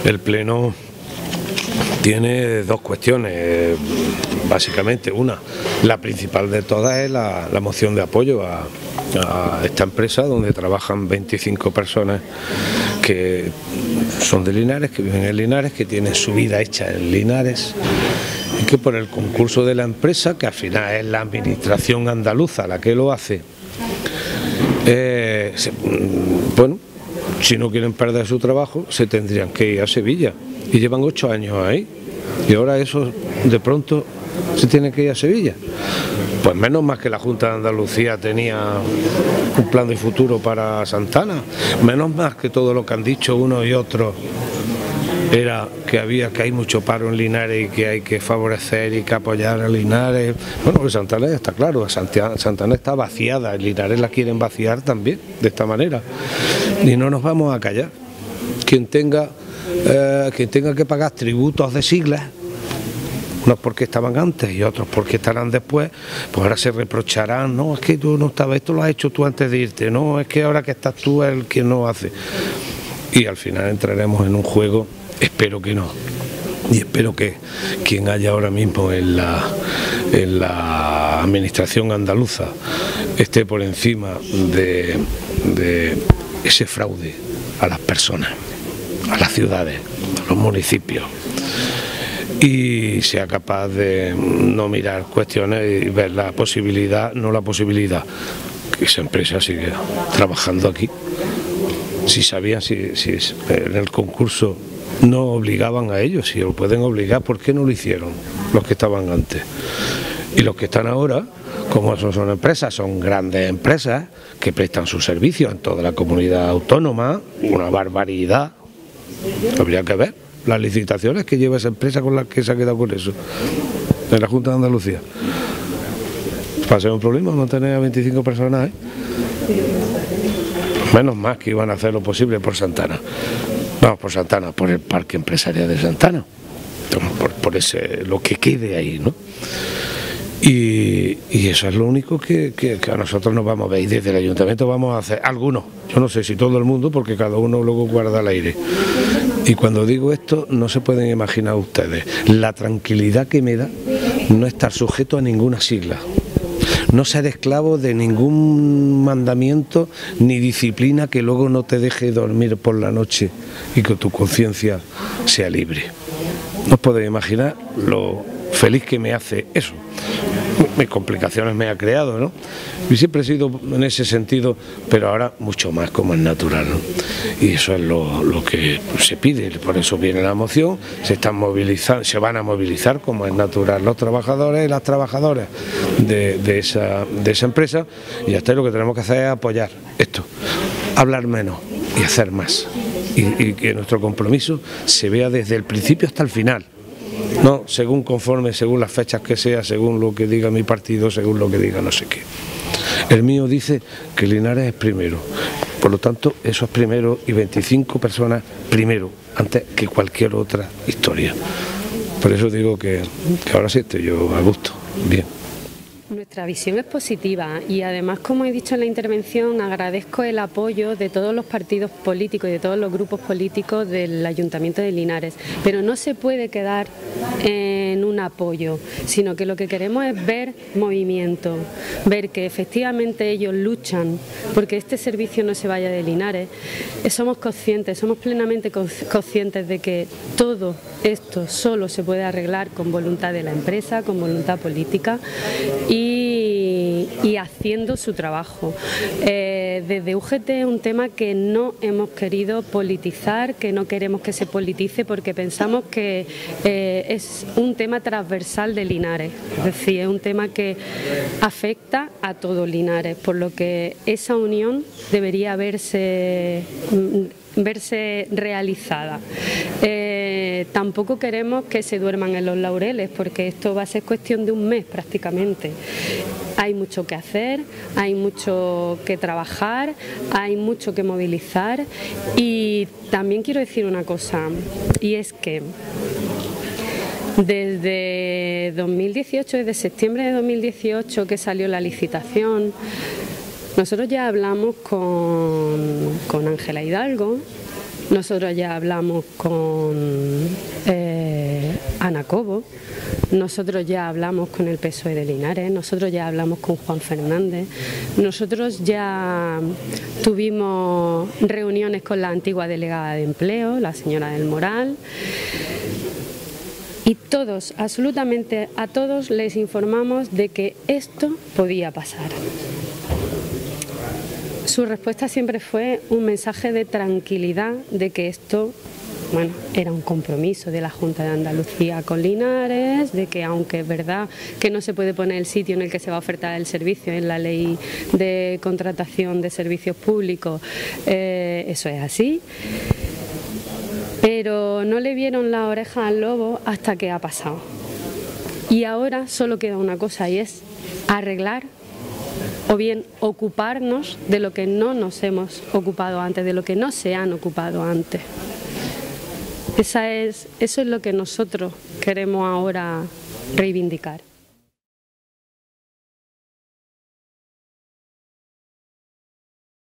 El Pleno tiene dos cuestiones, básicamente. Una, la principal de todas es la moción de apoyo a esta empresa donde trabajan 25 personas que son de Linares, que viven en Linares, que tienen su vida hecha en Linares, y que por el concurso de la empresa, que al final es la administración andaluza la que lo hace, bueno, si no quieren perder su trabajo, se tendrían que ir a Sevilla, y llevan 8 años ahí, y ahora eso de pronto se tiene que ir a Sevilla. Pues menos más que la Junta de Andalucía tenía un plan de futuro para Santana, menos más que todo lo que han dicho unos y otros era que hay mucho paro en Linares y que hay que favorecer y que apoyar a Linares. Bueno, pues Santana está claro, Santana está vaciada, en Linares la quieren vaciar también de esta manera, y no nos vamos a callar. Quien tenga que pagar tributos de siglas, unos porque estaban antes y otros porque estarán después, pues ahora se reprocharán, no, es que tú no estabas, esto lo has hecho tú antes de irte, no, es que ahora que estás tú es el que no hace. Y al final entraremos en un juego, espero que no, y espero que quien haya ahora mismo en la administración andaluza esté por encima de ese fraude a las personas, a las ciudades, a los municipios, y sea capaz de no mirar cuestiones y ver la posibilidad, no la posibilidad, que esa empresa sigue trabajando aquí. Si sabían, si en el concurso no obligaban a ellos, si lo pueden obligar, ¿por qué no lo hicieron los que estaban antes? Y los que están ahora, como son empresas, son grandes empresas que prestan sus servicios en toda la comunidad autónoma, una barbaridad. Habría que ver las licitaciones que lleva esa empresa con la que se ha quedado con eso, en la Junta de Andalucía. Va a ser un problema no tener a 25 personas, ¿eh? Menos más que iban a hacer lo posible por Santana. Vamos, por Santana, por el parque empresarial de Santana. Por ese, lo que quede ahí, ¿no? Y eso es lo único que a nosotros nos vamos a ver. Y desde el ayuntamiento vamos a hacer, algunos, yo no sé si todo el mundo, porque cada uno luego guarda el aire. Y cuando digo esto, no se pueden imaginar ustedes la tranquilidad que me da no estar sujeto a ninguna sigla, no ser esclavo de ningún mandamiento ni disciplina que luego no te deje dormir por la noche y que tu conciencia sea libre. No os podéis imaginar lo feliz que me hace eso. Mis complicaciones me ha creado, ¿no? Y siempre he sido en ese sentido, pero ahora mucho más como es natural, ¿no? Y eso es lo que se pide, por eso viene la moción, se van a movilizar como es natural los trabajadores y las trabajadoras de esa empresa, y hasta ahí lo que tenemos que hacer es apoyar esto, hablar menos y hacer más, y que nuestro compromiso se vea desde el principio hasta el final. No, según las fechas que sea, según lo que diga mi partido, según lo que diga no sé qué. El mío dice que Linares es primero, por lo tanto eso es primero, y 25 personas primero, antes que cualquier otra historia. Por eso digo que ahora sí estoy yo a gusto, bien. Nuestra visión es positiva y además, como he dicho en la intervención, agradezco el apoyo de todos los partidos políticos y de todos los grupos políticos del Ayuntamiento de Linares, pero no se puede quedar en un apoyo, sino que lo que queremos es ver movimiento, ver que efectivamente ellos luchan porque este servicio no se vaya de Linares. Somos conscientes, somos plenamente conscientes de que todo esto solo se puede arreglar con voluntad de la empresa, con voluntad política y haciendo su trabajo. Desde UGT es un tema que no hemos querido politizar, que no queremos que se politice, porque pensamos que es un tema transversal de Linares, es decir, es un tema que afecta a todo Linares, por lo que esa unión debería verse realizada. Tampoco queremos que se duerman en los laureles, porque esto va a ser cuestión de un mes prácticamente. Hay mucho que hacer, hay mucho que trabajar, hay mucho que movilizar, y también quiero decir una cosa, y es que desde 2018, desde septiembre de 2018 que salió la licitación, nosotros ya hablamos con Ángela Hidalgo nosotros ya hablamos con Ana Cobo, nosotros ya hablamos con el PSOE de Linares, nosotros ya hablamos con Juan Fernández, nosotros ya tuvimos reuniones con la antigua delegada de empleo, la señora del Moral, y todos, absolutamente a todos, les informamos de que esto podía pasar. Su respuesta siempre fue un mensaje de tranquilidad, de que esto, bueno, era un compromiso de la Junta de Andalucía con Linares, de que aunque es verdad que no se puede poner el sitio en el que se va a ofertar el servicio en la ley de contratación de servicios públicos, eso es así, pero no le vieron la oreja al lobo hasta que ha pasado. Y ahora solo queda una cosa, y es arreglar o bien ocuparnos de lo que no nos hemos ocupado antes, de lo que no se han ocupado antes. Eso es lo que nosotros queremos ahora reivindicar.